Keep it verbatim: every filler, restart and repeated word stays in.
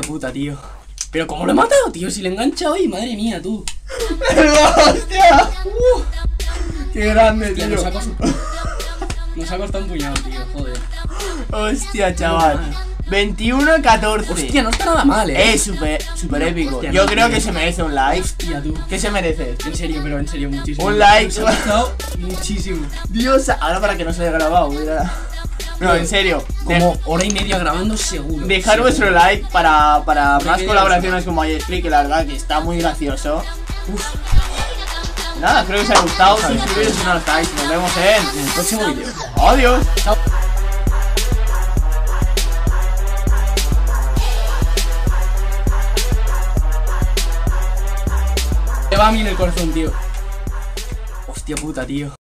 Hostia puta, tío. Pero ¿cómo lo he matado, tío? Si le he enganchado ahí, madre mía, tú. ¡Hostia! Uh, ¡Qué grande, Hostia, tío! nos ha costado... Nos ha costado un puñado, tío, joder. Hostia, chaval. veintiuno a catorce. Hostia, no está nada mal, eh. Es súper, súper épico. Hostia, Yo no, creo tío. que se merece un like. Hostia, tú. ¿Qué se merece? En serio, pero en serio, muchísimo. Un like. Nos ha gustado muchísimo. Dios, ahora para que no se haya grabado, mira. No, en serio. Como hora y media grabando seguro. Dejar seguro. vuestro like para, para Hora y más media, colaboraciones como iSplit, que la verdad que está muy gracioso. Uf. Nada, espero que os haya gustado. Suscribiros si no lo estáis. Nos vemos en En el próximo vídeo. Adiós. Chao. Me va a mí en el corazón, tío. Hostia puta, tío.